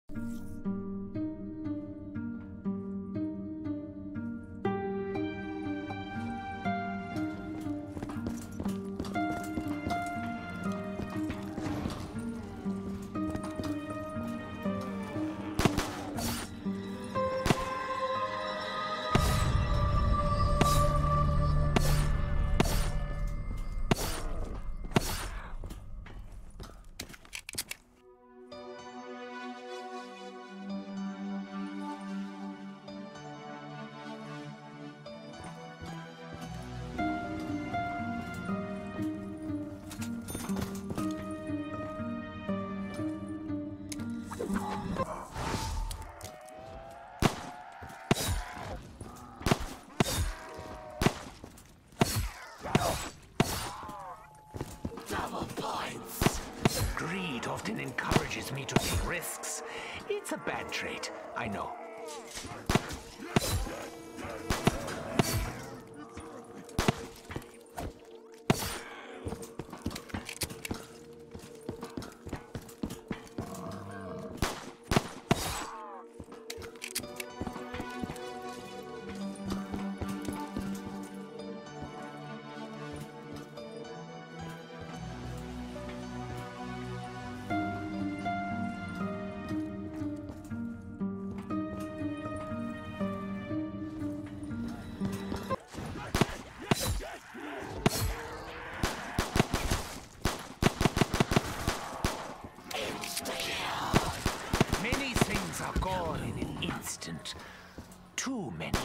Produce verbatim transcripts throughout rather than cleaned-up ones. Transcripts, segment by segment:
Greed often encourages me to take risks. It's a bad trait, I know. Are gone in an instant. Too many.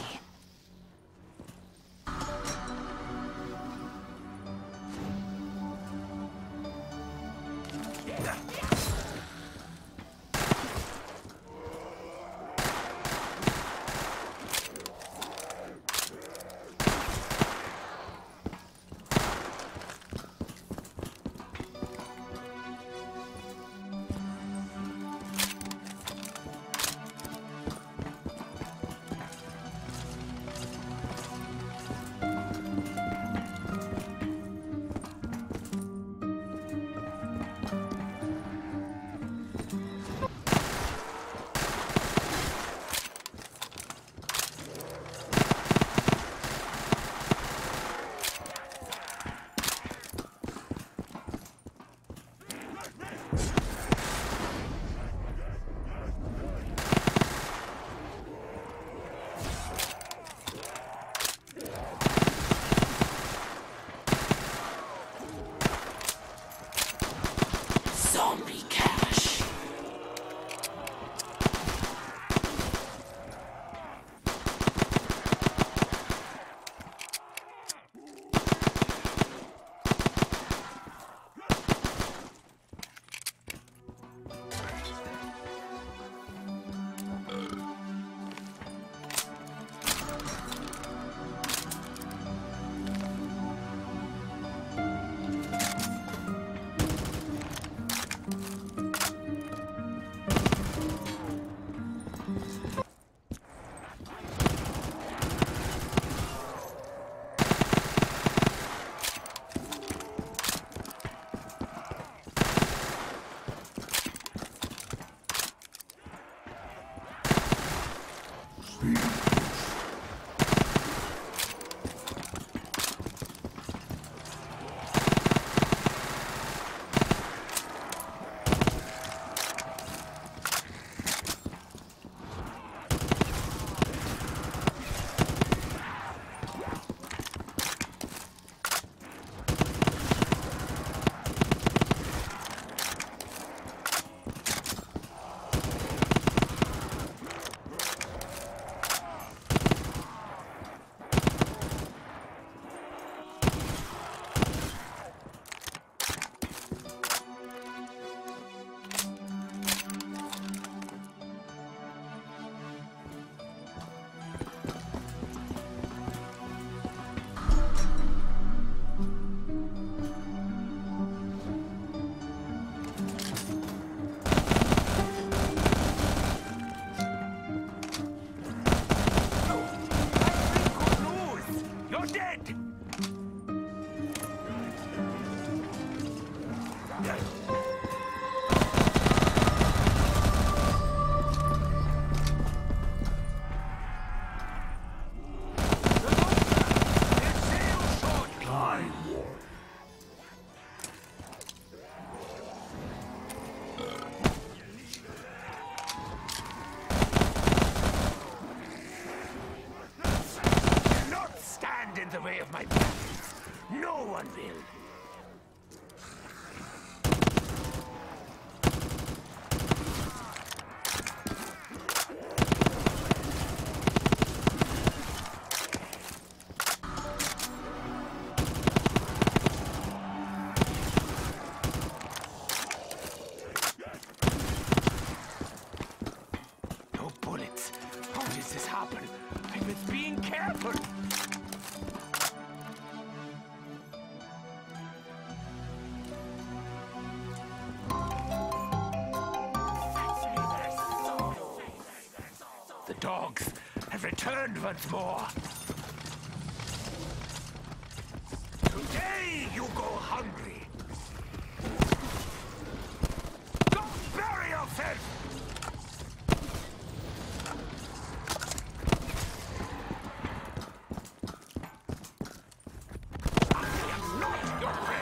Zombie cash. in the way of my plans. No one will. No bullets. How does this happen? I was being careful. The dogs have returned once more. Today you go hungry. Go bury yourself! I am not your prey!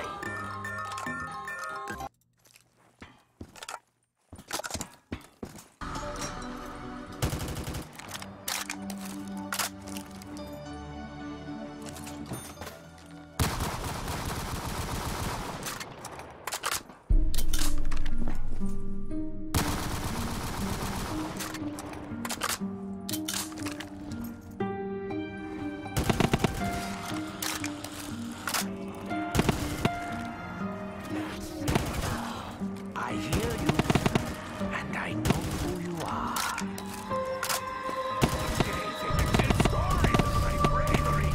I hear you, and I know who you are. Days in the dead stories of my bravery.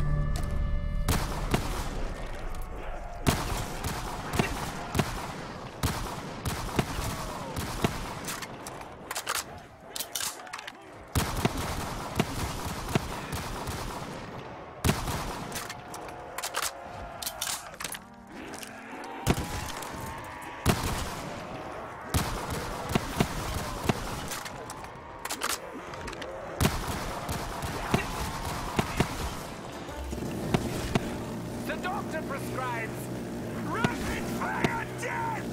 The doctor prescribes rapid fire death!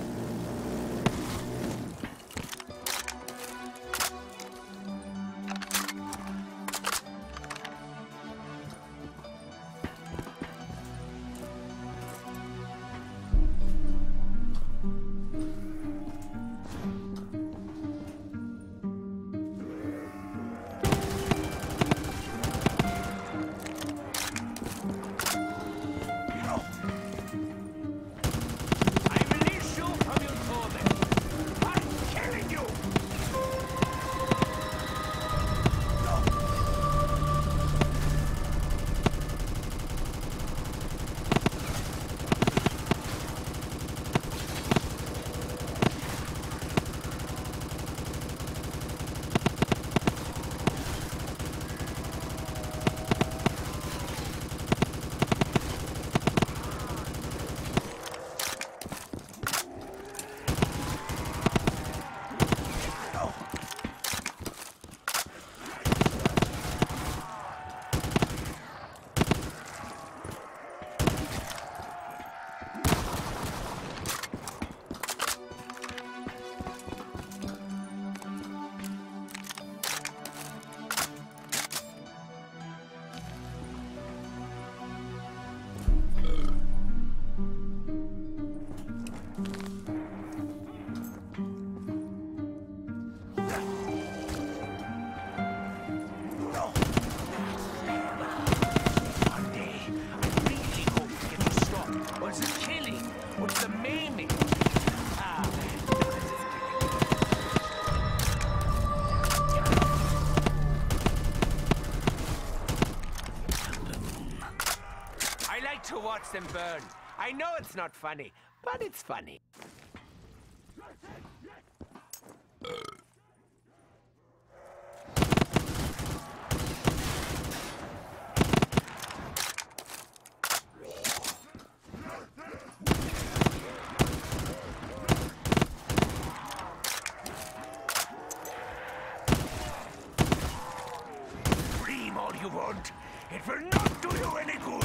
To watch them burn. I know it's not funny, but it's funny. Scream all you want. It will not do you any good.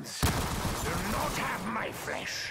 Humans do not have my flesh.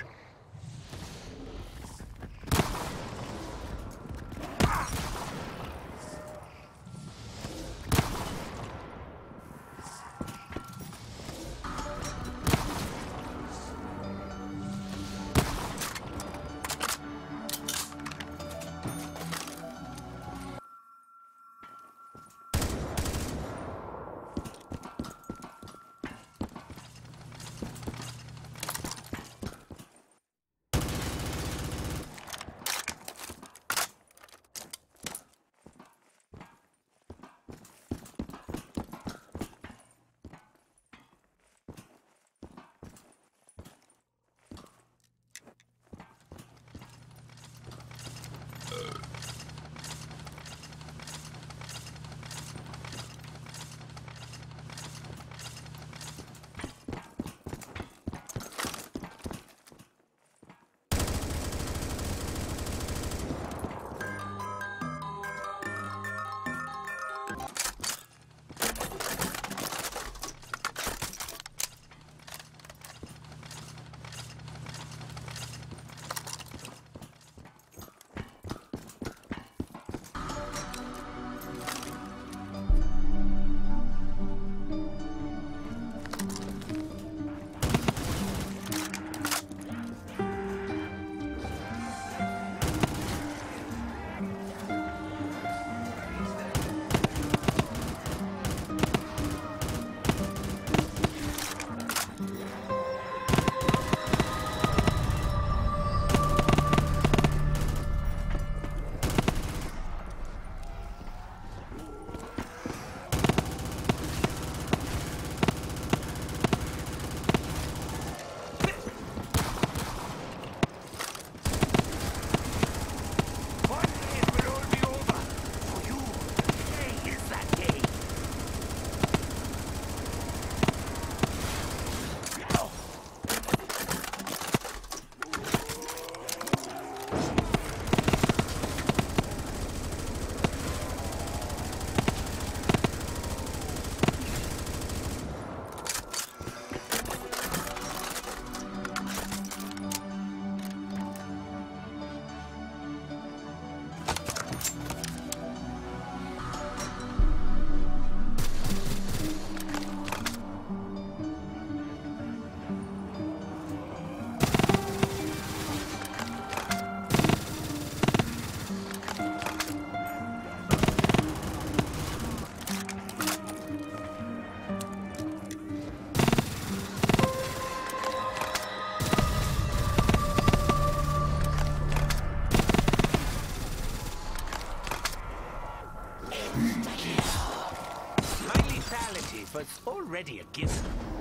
But it's already a given.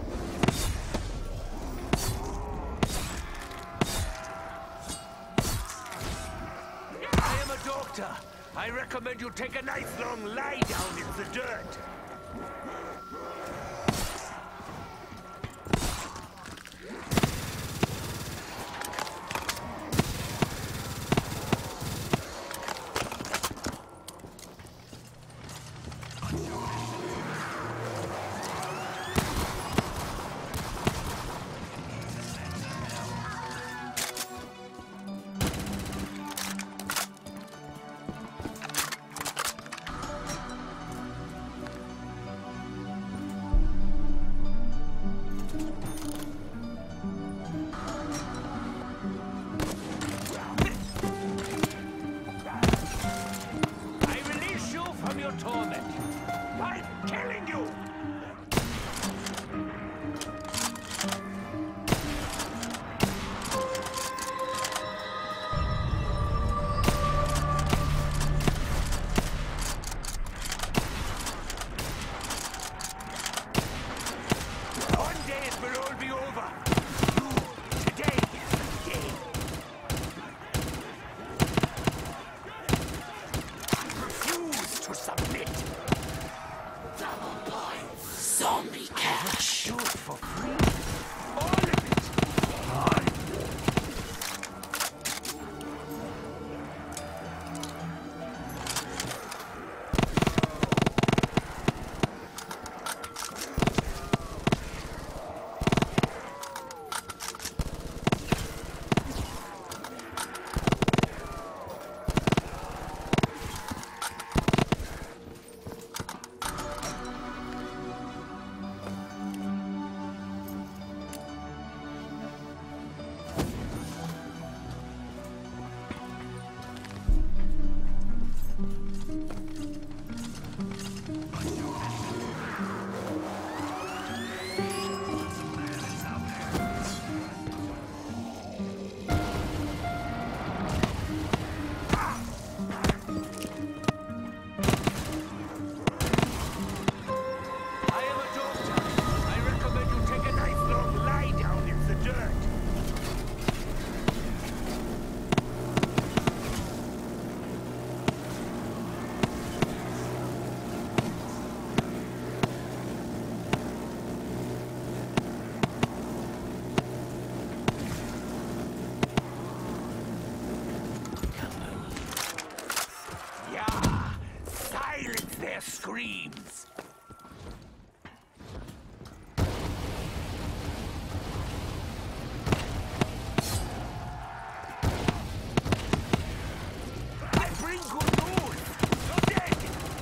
I am a doctor. I recommend you take a nice long lie down in the dirt. screams. I bring good news. You're dead.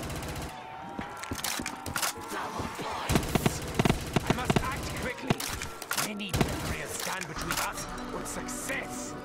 Double points. I must act quickly. Many barriers stand between us and success.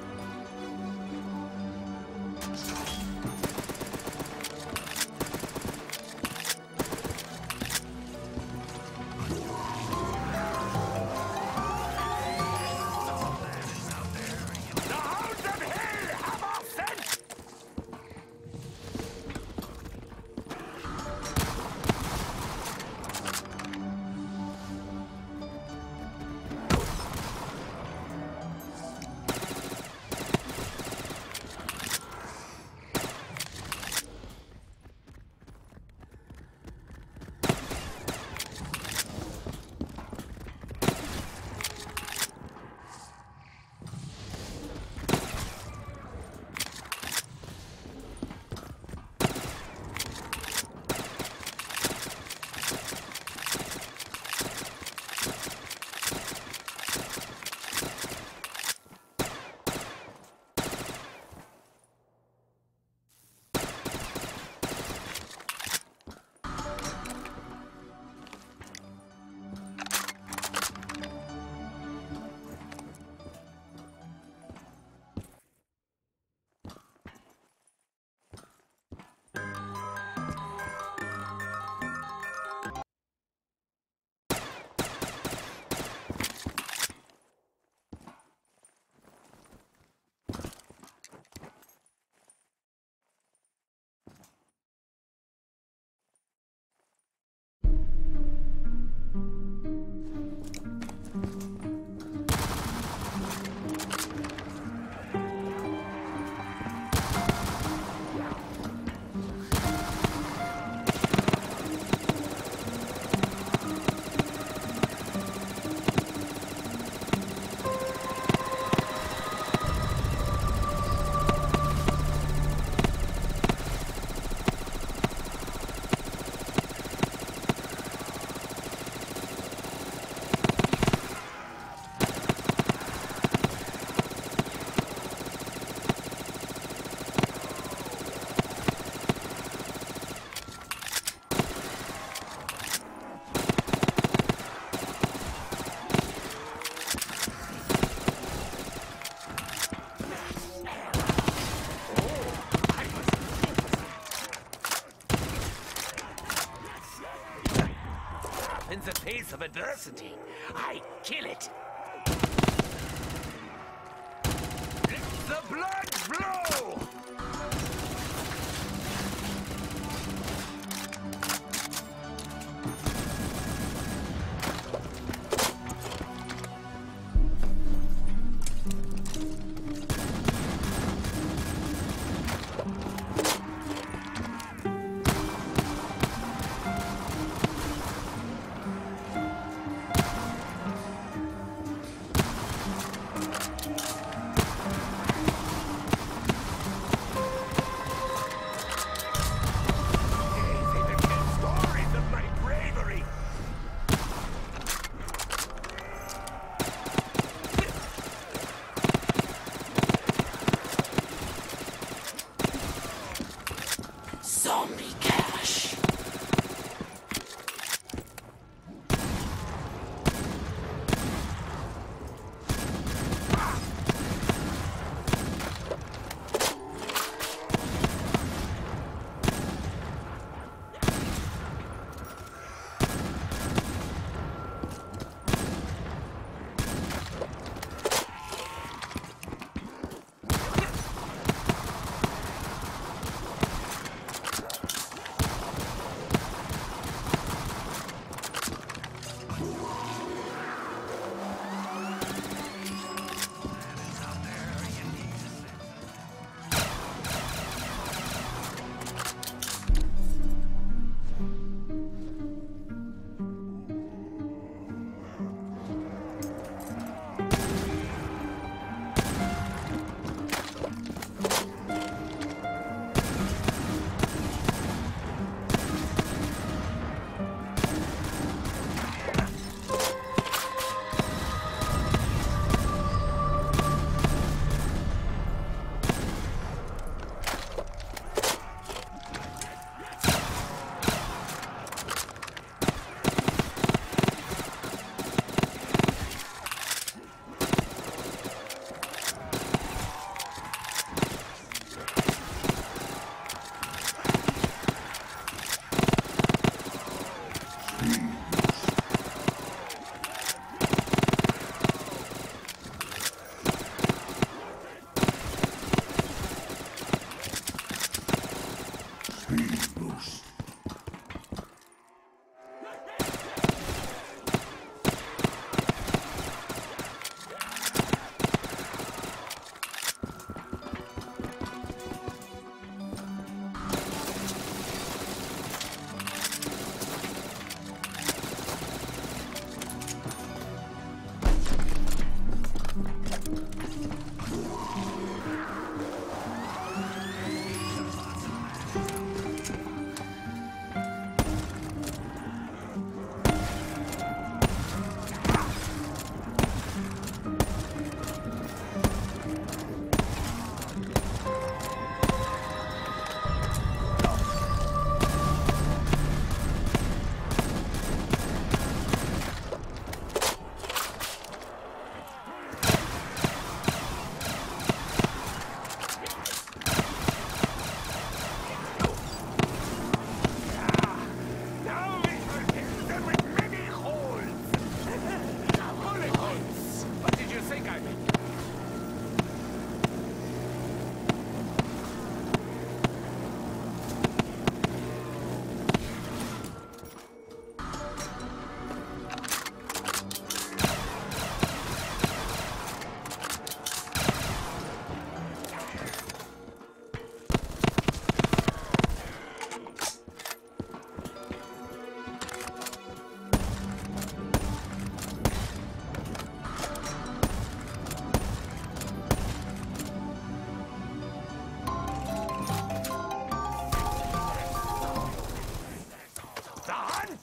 In the face of adversity, I kill it. Let the blood flow!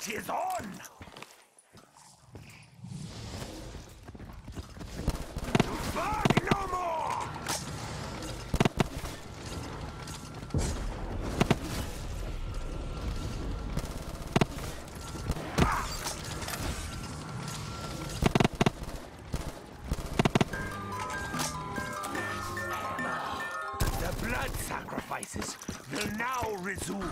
fight is on! Fight no more! The blood sacrifices will now resume.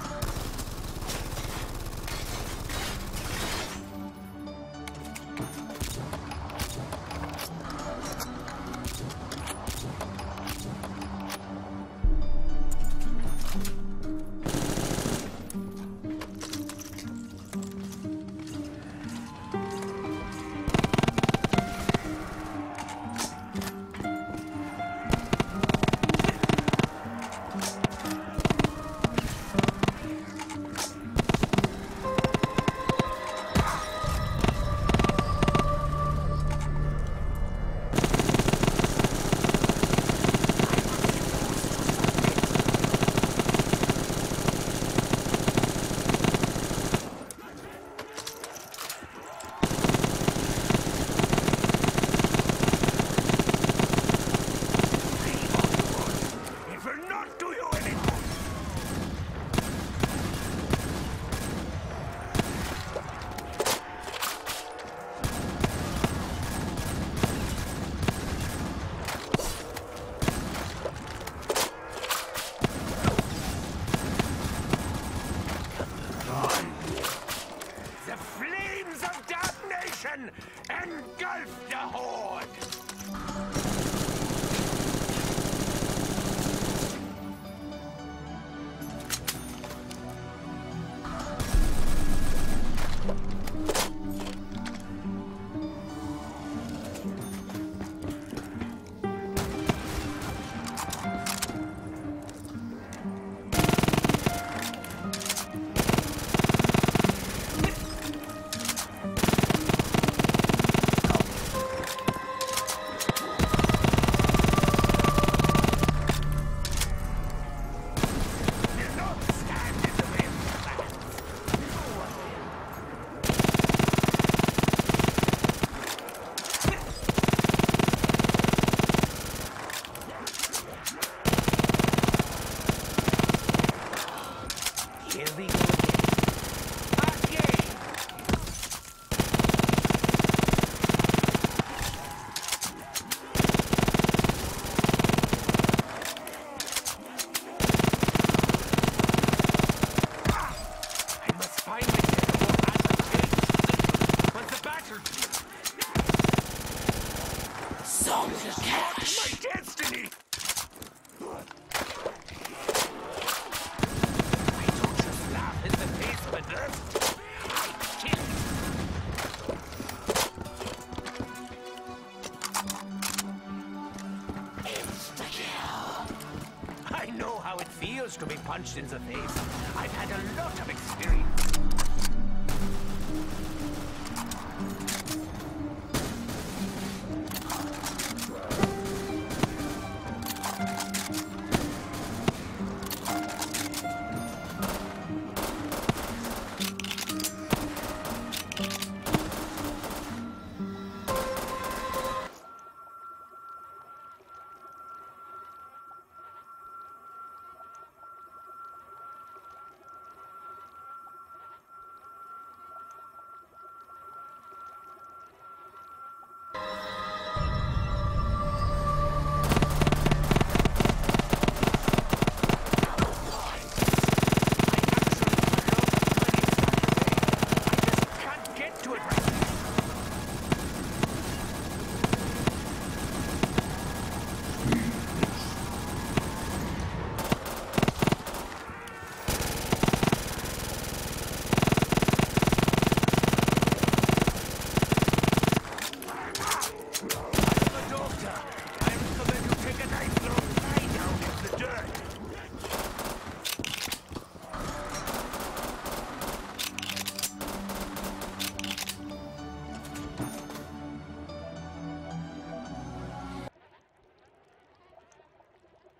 Engulf the horde! My destiny! I don't just laugh in the face of adversity. I kill you. Insta-kill. I know how it feels to be punched in the face. I've had a lot of experience.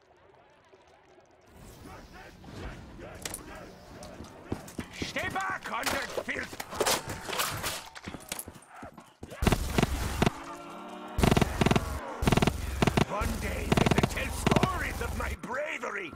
Stay back! conjured filth! One day they will tell stories of my bravery!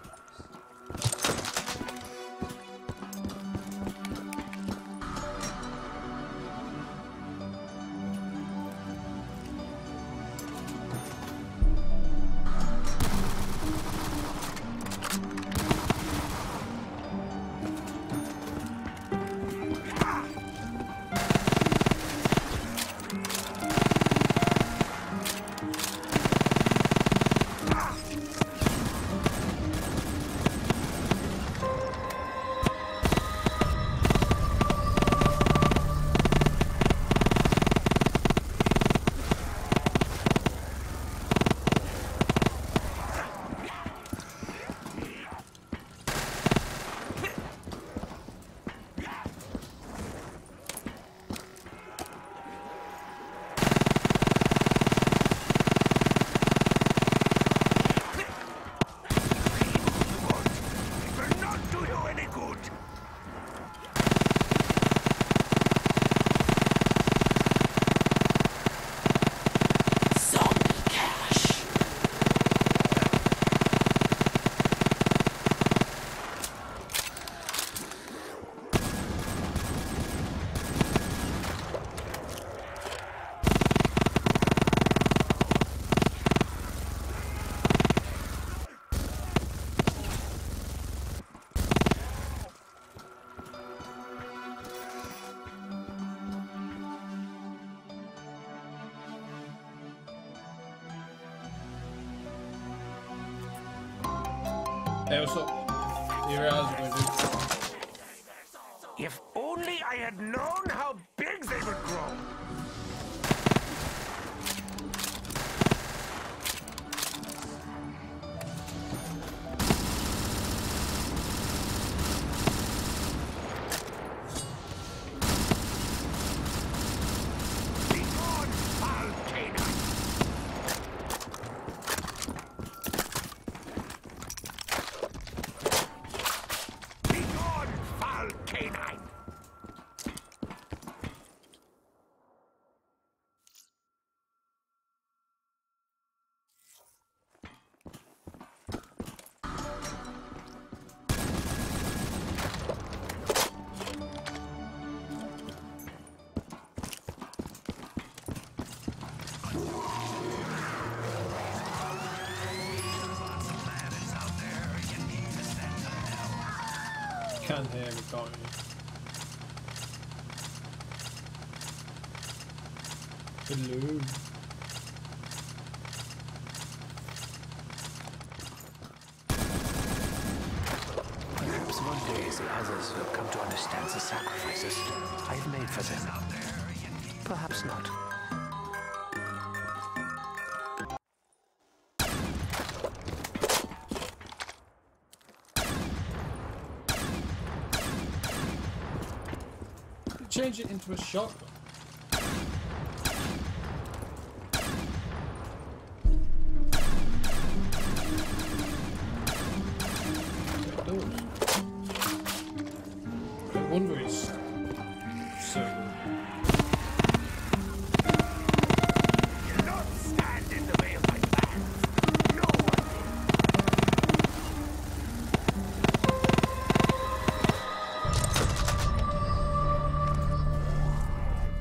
Hey, what's up? You realize what we do? If only I had known how big they would grow! Can't hear me, can't you? Hello. Perhaps one day the others will come to understand the sacrifices I've made for them. Perhaps not. Change it into a shotgun. It does. No wonder it's so good. You'll not stand in the way of my plans. No one will.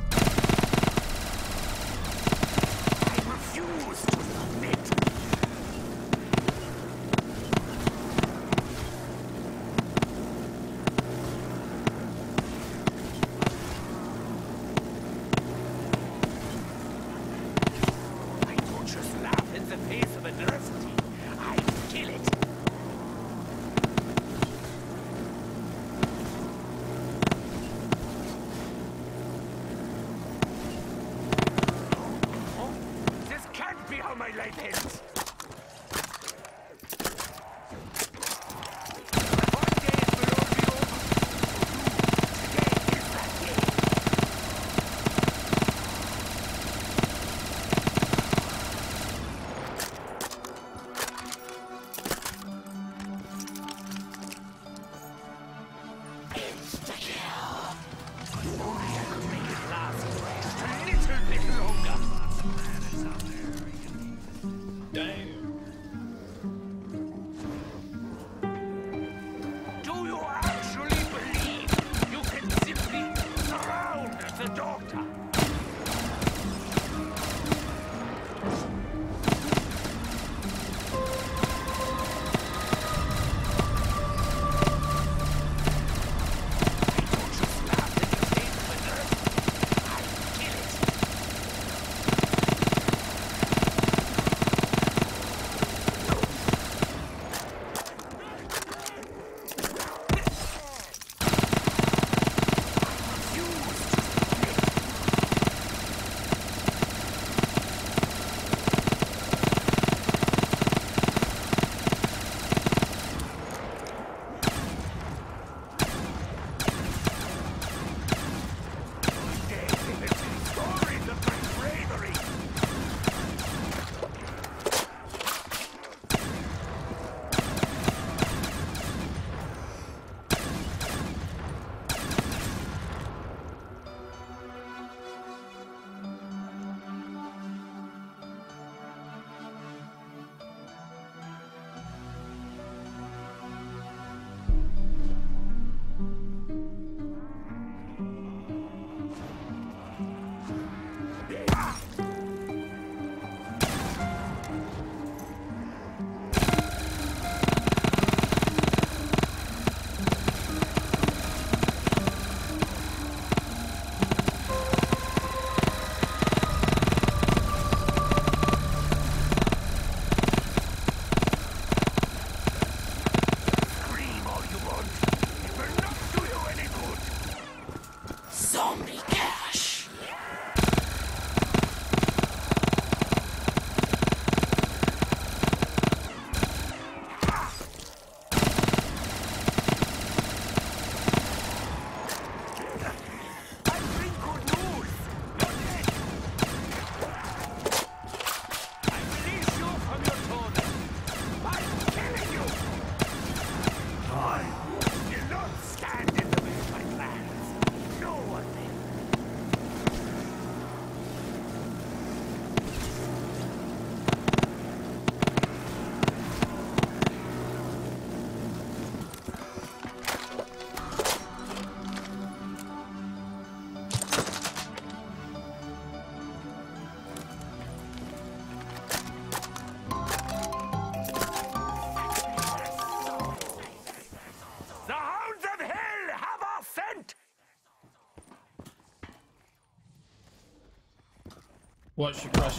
What's your question?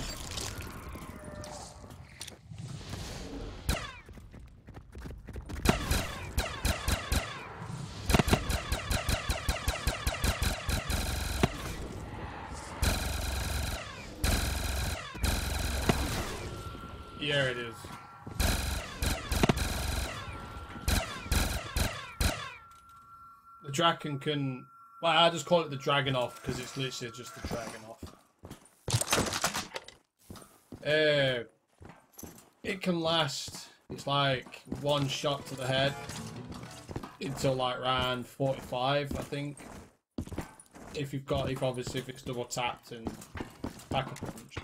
Yeah, it is. The dragon can... Well, I just call it the dragon off because it's literally just the dragon off. Uh, it can last, it's like one shot to the head until like round forty-five, I think. If you've got, if obviously if it's double tapped and pack a punch.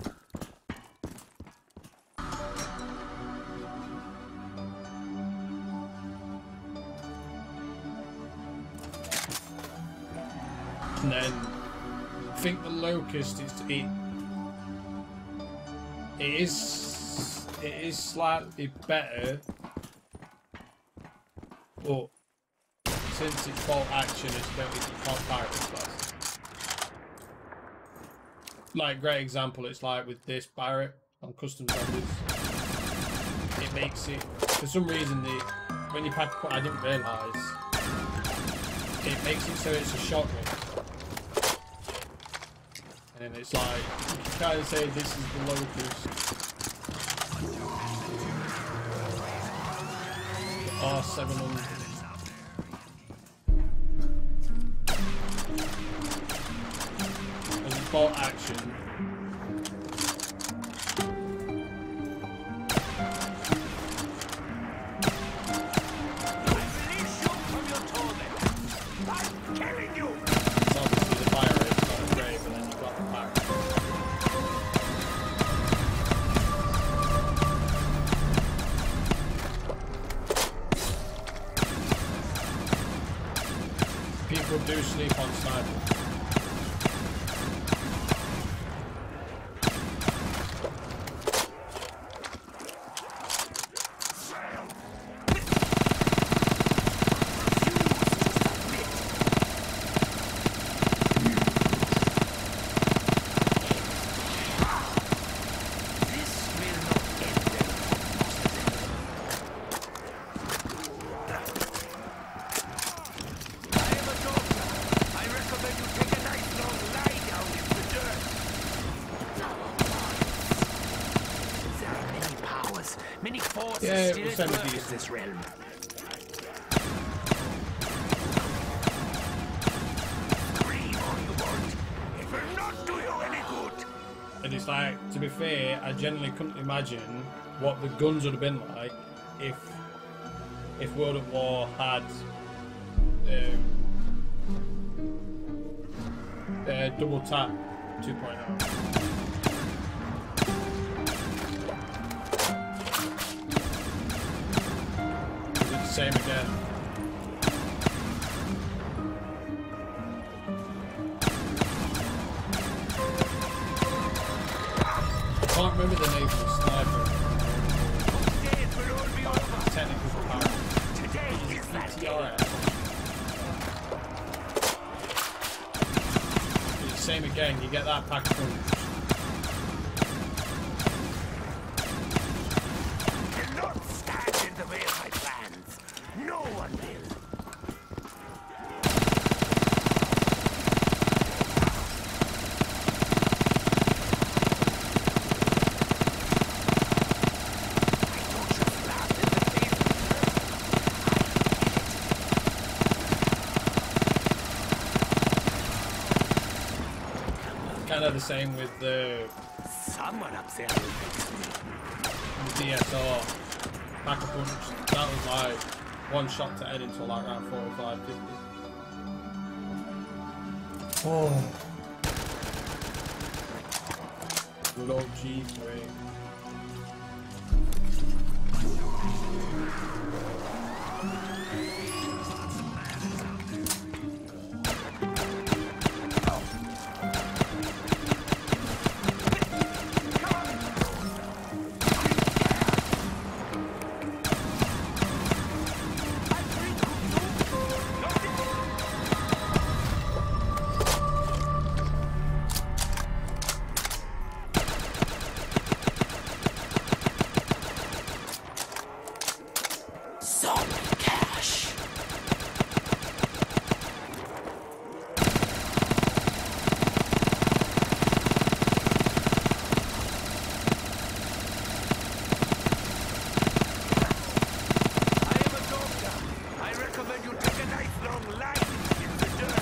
And then I think the locust is to eat. It is, it is slightly better, but since it's bolt action, it's don't you can't fire it fast. Like great example, it's like with this Barrett on custom zombies. It makes it for some reason the when you pack I didn't realise it makes it so it's a shotgun. And it's like, you can kind of say this is the locust. R seven hundred. As it's bolt action. People do sleep on sniper. Yeah, it was semi-decent. This realm. It will not do you any good. And it's like, to be fair, I genuinely couldn't imagine what the guns would have been like if if World at War had um, uh, double tap two point oh. Same again. I can't remember the name of the sniper. Technical power. Today is P T R S. Same again, you get that pack of punch. Do not stand in the way of my plans. No one will. I don't just laugh in the face. Kind of the same with the Someone up there will fix me. the D S R pack a punch. That was like one shot to head until like around forty-five, fifty. Oh. Good old G three. Some cash. I am a doctor. I recommend you take a nice long line in the dirt.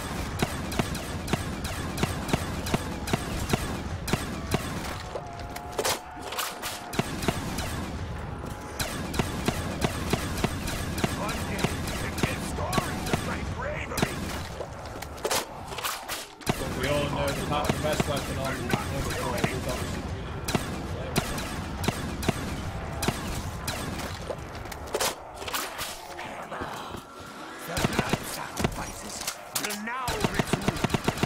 One day, they tell stories of my bravery. But we all know the, part, the best weapon on Overclock is obviously The blood sacrifices will now resume.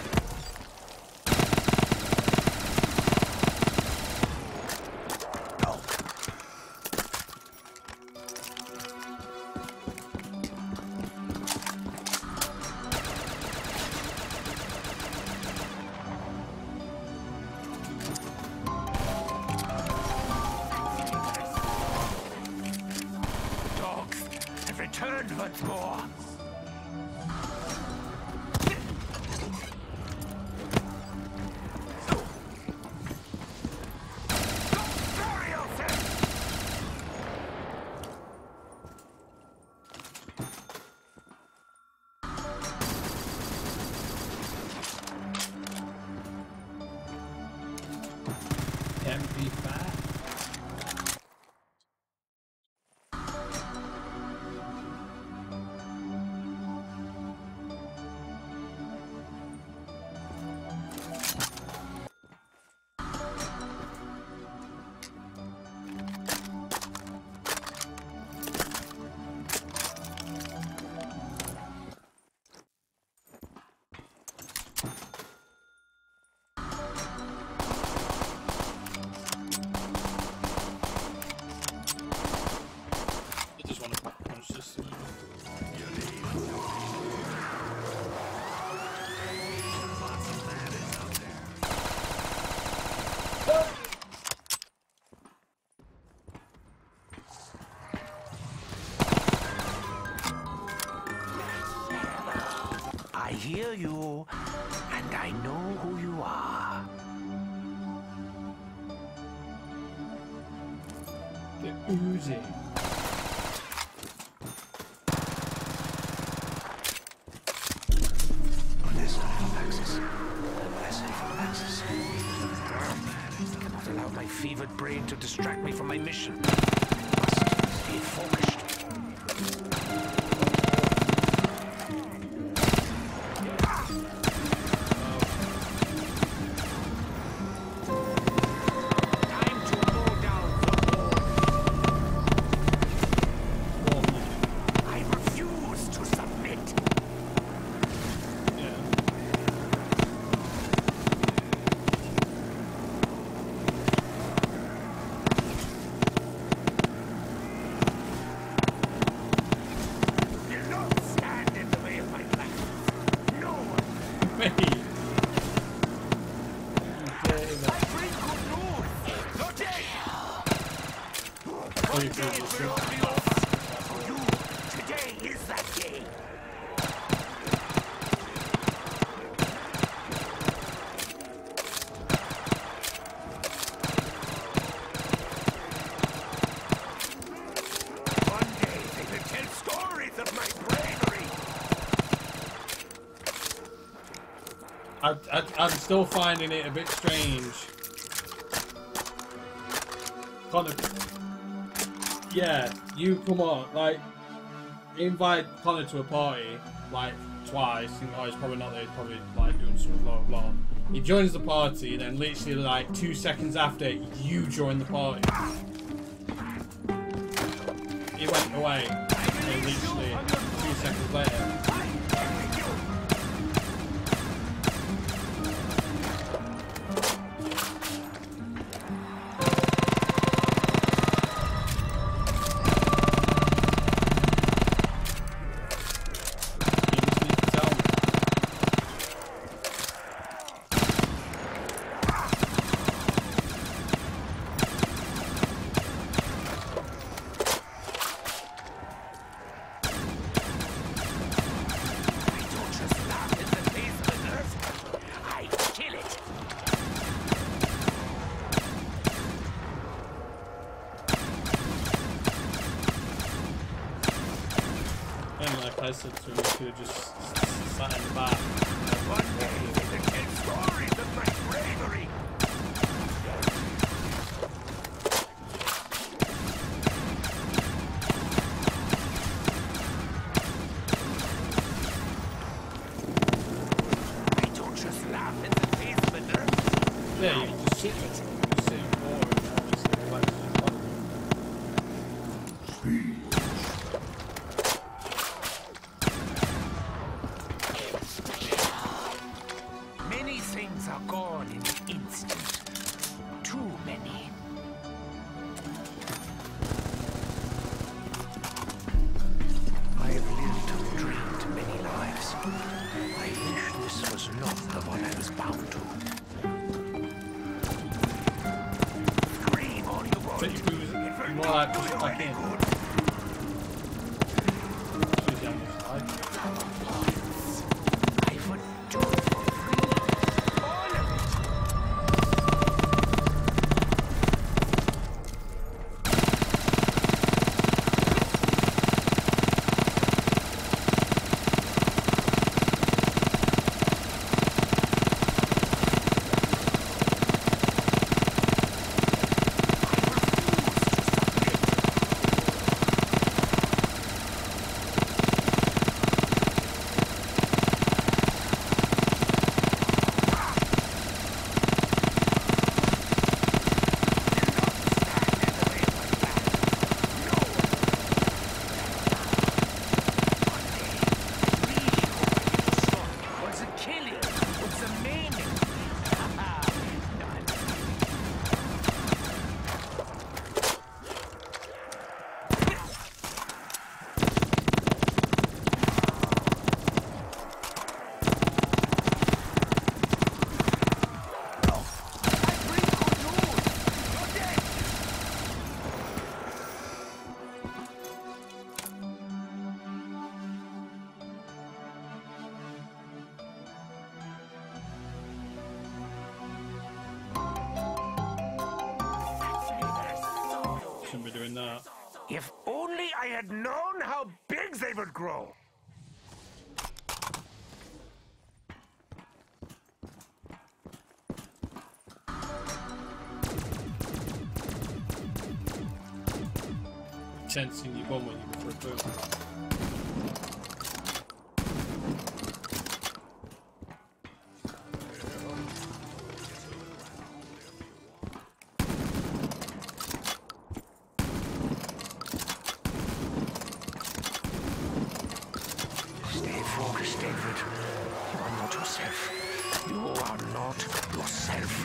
Dogs have returned once more. Bury yourself! M P five. I just want to punch this thing. I hear you, and I know who you are. The Uzi. Unless I have access. Unless I have access. I cannot allow my fevered brain to distract me from my mission. Must be focused. Time to mow down the wall. I refuse to submit. Yeah. Will not stand in the way of my plans. No one. Me. Okay, I bring good news. Today. One you day feel it this will all be over. For you, today is that day. One day they will tell stories of my bravery. I, I, I'm still finding it a bit strange. Connor, yeah, you come on, like, invite Connor to a party, like, twice, and oh, he's probably not there, he's probably, like, doing something, blah, blah. He joins the party, and then literally, like, two seconds after, you join the party. He went away, and then literally, two seconds later. again, like I said to him, he could have just sat in the back. One day they can tell stories of my bravery. I don't just laugh in the face of a nurse. Yeah, you can just sit there. Just sit and boring and obviously relax your body. Many things are gone in an instant. Too many. I have lived and dreamed many lives. I wish this was not the one I was bound to. Scream all you want. Take your booze, more like push it back in. She's down this side. I would do it for free. All of it. Shouldn't be doing that. If only I had known how big they would grow. Tensing your bum when you go for a food. Stay focused, David. You are not yourself. You are not yourself.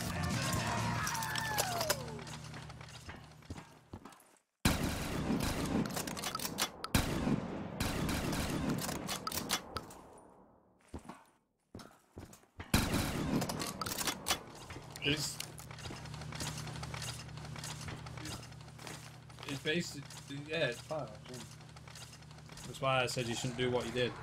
It's, it's basically, yeah, it's fine. That's why I said you shouldn't do what you did.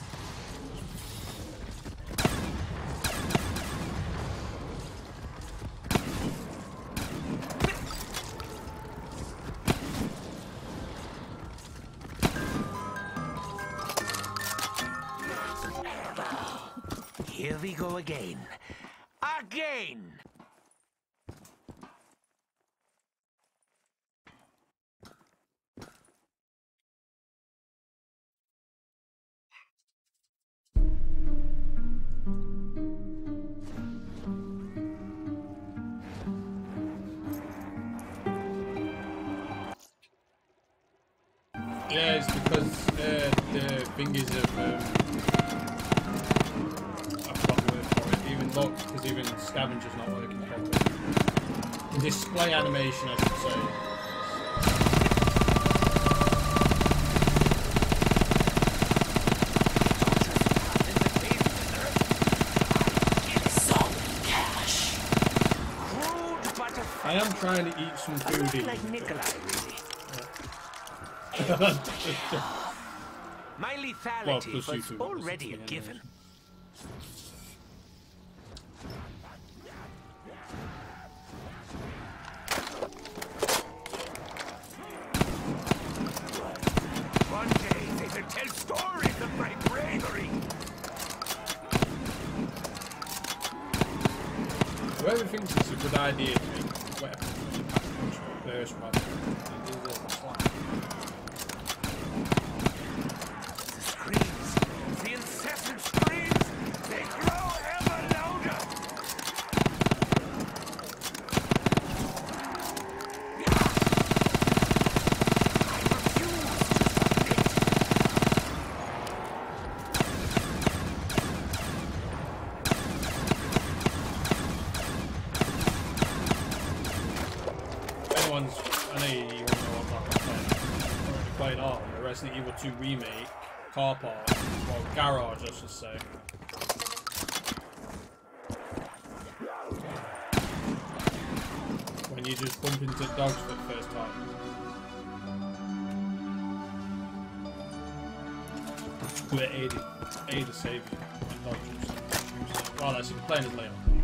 Here we go again. Again! Yeah, it's because uh, the thingies of um, I forgot the word for it. Even look, because even scavenger's not working properly. The display animation, I should say. I am trying to eat some food. Like Nikolai, really. My lethality Well, was already a given. One day they could tell a good idea to make weapons when you pack a punch first rather than do the slap. The screams, the incessant screams, they grow ever louder. I know you, you won't know what I'm playing. I'm currently playing on the Resident Evil two remake car park, well, garage, I should say. When you just bump into dogs for the first time. Where Ada, Ada saved you when dogs. Well, that's if you're playing as Leon.